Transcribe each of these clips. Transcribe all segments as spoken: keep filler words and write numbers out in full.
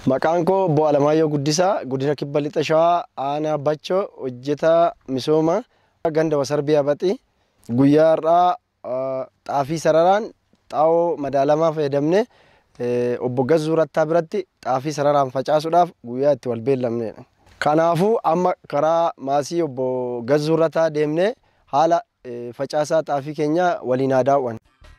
Maqaan koo Bo'alamaayyo Guddisaa Godina Kibba Lixa Shawaa Aanaa Becho hojjetaa misooma ganda Wasarbiyaa Baxii guyyaa har'aa xaafii sararaan xaa'oo madaalamaa fayyadamne obbo Gazzuu Rattaa biratti xaafii sararaan facaasuudhaaf guyyaa itti wal beellamneedha. Kanaafuu amma karaa maasii obbo Gazzuu Rattaa deemnee haala facaasaa xaafii keenya waliin haa daawwannu.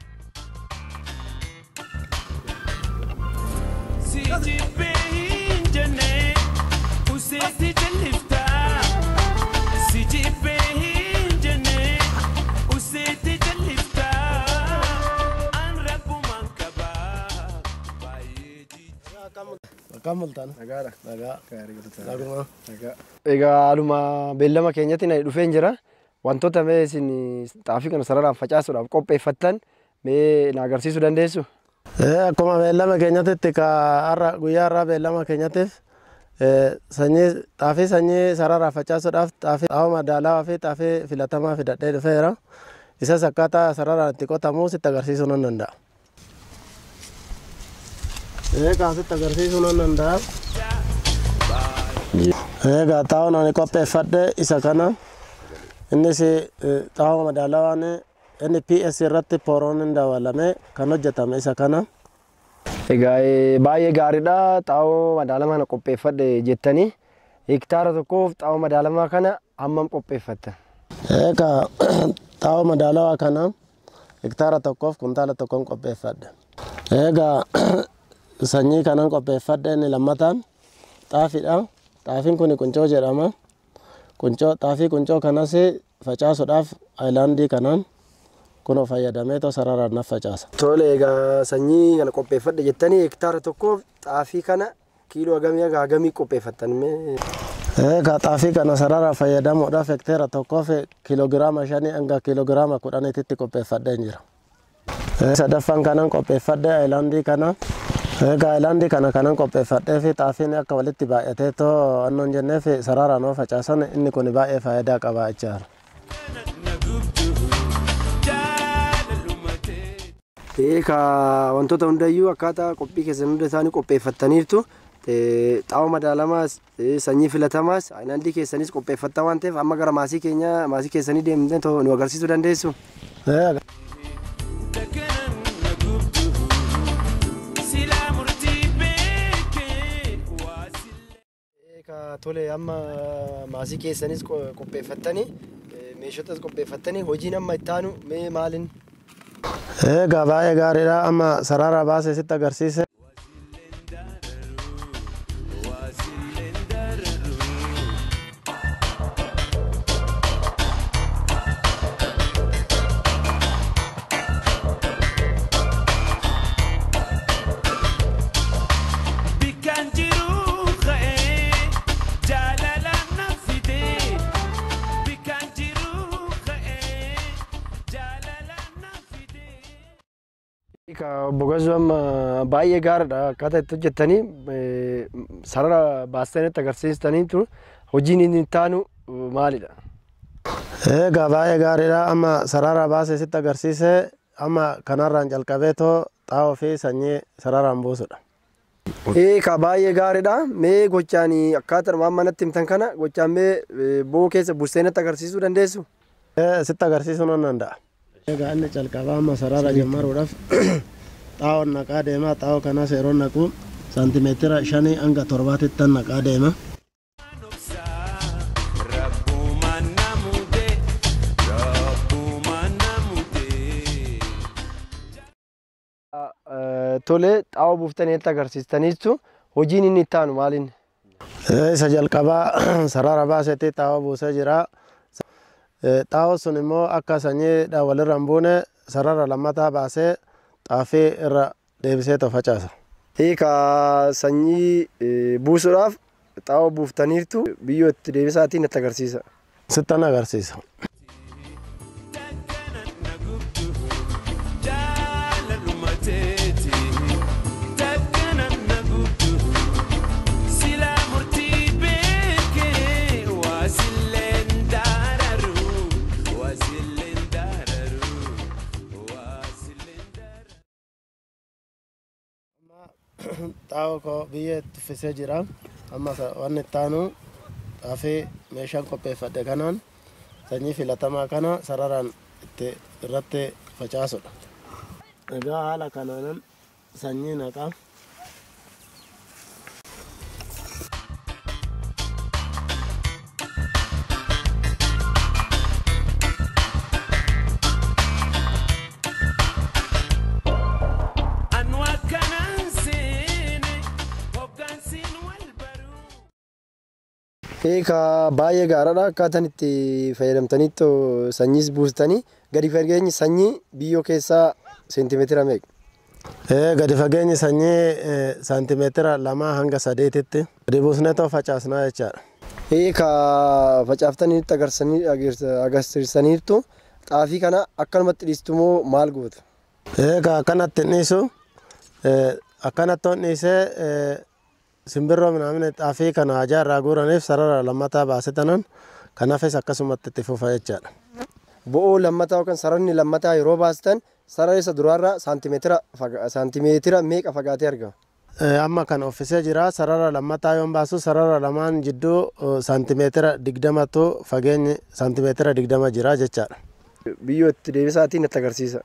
Kamultan. Nagaadha. Nagaa. Naguma. Nagaa. Egaa haaluma beellama keenyatti na dhufeen jira. Wantoota mee isin xaafii kana sararaan facaasuudhaaf qopheeffattan mee na agarsiisuu dandeessu? Akkuma beellama keenyatti ka har'a guyyaa har'aa beellama keenyattiif sanyii xaafii sanyii sararaan facaasuudhaaf xaafii xaa'oo madaalawaa fi xaafii filatamaa fidadhee dhufeera. Isas akkaataa sararaan itti qotamuu sitti agarsiisuu nan danda'a. Egaa sitti agarsiisuu nan danda'a. Egaa xaa'oon ani qopheeffadhe isa kana. Innis xaa'oo madaalawaan inni P S irratti pooroon dabalame kan hojjetame isa kana. Egaa baay'ee gaariidha. Xaa'oo madaalamaa kana qopheeffadhe jettanii hektaara tokkoof xaa'oo madaalamaa kana hammam qopheeffatta? Egaa xaa'oo madaalawaa kana hektaara tokkoof kuntaala tokkoon qopheeffadhe. Egaa sanyii kanan qopheeffadhe inni lammataan xaafiidha. Xaafiin kun quncoo jedhama. Quncoo xaafii quncoo kanas facaasuudhaaf aayilaandii kanaan kunoo fayyadamee too sararaan naf facaasa. Tole egaa sanyii kana qopheeffadhe jettanii hektaara tokkoof xaafii kana kiiloo hagamii haga hagamii qopheeffattan mee? Egaa xaafii kana sararaan fayyadamuudhaaf hektaara tokkoof kiiloogiraama shanii hanga kiiloogiraama kudhaniitti qopheeffadheen jira. Sadaffaan kanan qopheeffadhe aayilaandii kana. Egaa aayilaandii kana kanan qopheeffadhee fi xaafiin akka walitti baay'atee too annoon jenneef sararaan oo facaasan inni kun baay'ee faayidaa qaba jechaadha. Egaa wantoota hundayyuu akkaataa qophii keessan hunda isaanii qopheeffattaniirtu xaa'oo madaalamaas sanyii filatamaas aayilaandii keessanis qopheeffattan waan ta'eef amma gara maasii keenya maasii keessanii deemnee too nu agarsiisuu dandeessu? Tole amma maasii keessanis qopheeffattanii meeshotas qopheeffattanii hojiin amma itti aanu mee maalin? Egaa baay'ee gaariidha. Amma sarara baasee sitti agarsiise. Obbo Gazzuu amma baay'ee gaariidha akkaataa itti hojjettanii sarara baastanitti agarsiistaniitu hojiin inni itti aanu maalidha? Egaa baay'ee gaariidha. Amma sarara baasee sitti agarsiise amma kanarraan jalqabee too xaa'oo fi sanyii sararaan buusudha. Egaa baay'ee gaariidha. Mee gochaan akkaataa waan manatti himtan kana gochaan mee boo keessa buustanitti agarsiisuu dandeessu? Sitti agarsiisuu nan danda'a. Egaa inni calqabaa amma sarara jammaruudhaaf xaa'oon naqaa deema. Xaa'oo kanas yeroo naqu saantimeetira shanii hanga torbaatitti naqaa deema. Tole xaa'oo buuftanii agarsiistaniitu hojiin inni itti aanu maalin? Isa jalqabaa sarara baasetti xaa'oo buusee jira. Xaa'oo sun immoo akka sanyiidhaan walirra hin buune sarara lammataa baasee xaafii irra deebisee too facaasa. Egaa sanyii buusuudhaaf xaa'oo buuftaniirtu biyyoo itti deebisaatiin itti agarsiisa. Sittan agarsiisa. xaa'oo koo biyyee tuffisee jira. Amma wanni ittaanu xaafii meeshaan qopheeffadhe kanaan sanyii filatamaa kana sararaan itti irratti facaasudha. Egaa haala kanaan sanyii naqa. Eekaa baay'ee gaariidha akkaataan itti fayyadamtaniitu sanyiis buustanii gadi fageenyi sanyii biyyoo keessaa seentimeetira meeqa? Ee gadi fageenyi sanyii saantimeetira lama hanga sadeetitti gadi buusnee too facaasnaa jechaadha. Eekaa facaaftaniitti agarsiisaniirtu xaafii kana akkanumatti dhiistu moo maal gootu? Eegaa akkanatti dhiisu akkanatti dhiisee simbirroo minamne xaafii kana hajaa irraa guuraniif sarara lammataa baasitanan kanaafis akkasumatti itti fufa jechaadha. Bo'oo lammataa yookaan sararni lammataa yeroo baastan sarara isa duraarraa saantimeetira saantimeetira meeqa fagaatee argama? Amma kan uffisee jira sarara lammataa yoon baasu sarara lamaan jidduu saantimeetira digdamatu fageenyi saantimeetira digdama jira jechaadha. Biyyoo itti deebisaatiin itti agarsiisa.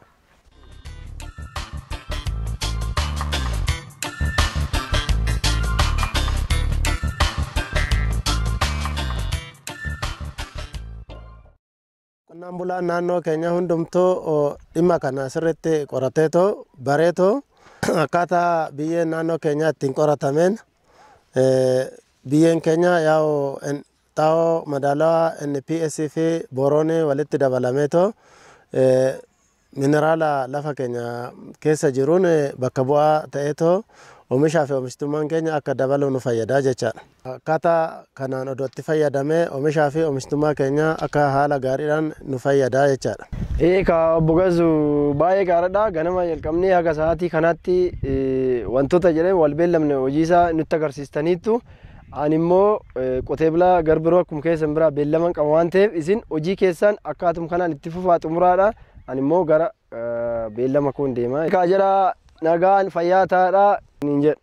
Qonnaan bulaan naannoo keenya hundumtuu dhimma kana sirriitti qorateetoo bareetoo akkaataa biyyeen naannoo keenya ittiin qoratameen biyyeen keenya yaa'u xaa'oo madaalawaa N P S fi booroonii walitti dabalameetoo mineraala lafa keenya keessa jiruun bakka bu'aa ta'eetoo oomishaa fi oomishtummaan keenya akka dabalu nu fayyadaa jechaadha. Akkaataa kanaan odoo itti fayyadamee oomishaa fi oomishtummaa keenya akka haala gaariidhaan nu fayyadaa jechaadha. Eekaa obbo Gazuu baay'ee gaariidha. Ganama jalqabnee haga sa'aatii kanaatti wantoota jedhee wal beellamne hojiisaa nutti agarsiistaniittu. Ani immoo qotee bulaa garbiroo akkuma keessan biraa beellaman qaba waan ta'eef isin hojii keessan akkaatum kanaan itti fufaa xumuraadha. Ani immoo gara beellama koon deema. Eekaa jira nagaan fayyaa taa'aadha niin jedha.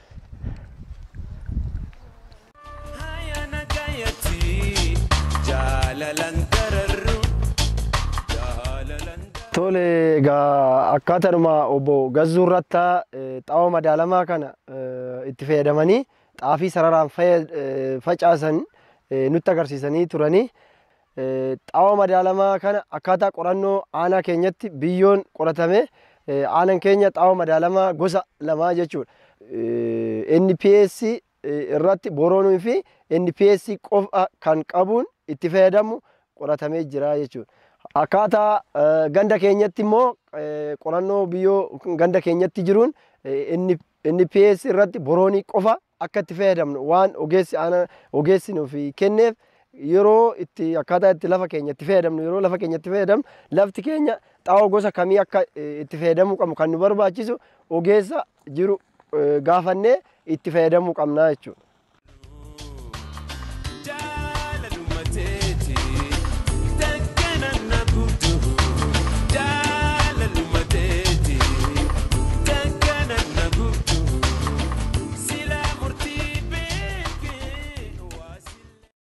Tole egaa akkaataadhuma obbo Gazuu irratti xaa'oo madaalamaa kana itti fayyadamanii xaafii sararaan facaasan nutti agarsiisanii turanii. Xaa'oo madaalamaa kana akkaataa qorannoo aanaa keenyatti biyyoon qoratame aanaan keenya xaa'oo madaalamaa gosa lamaa jechuudha. N P S irratti booroonii fi N P S qofa kan qabuun itti fayyadamu qoratamee jira jechuudha. Akkaataa ganda keenyatti immoo qorannoo biyyoo ganda keenyatti jiruun N P S irratti booroonii qofa akka itti fayyadamnu waan ogeessi aanaa ogeessi nuuf kenneef yeroo itti akkaataa itti lafa keenya itti fayyadamnu yeroo lafa keenya itti fayyadamnu lafti keenya xaa'oo gosa kamii akka itti fayyadamuu qabnu kan nu barbaachisu ogeessa jiru gaafannee itti fayyadamuu qabna jechuudha.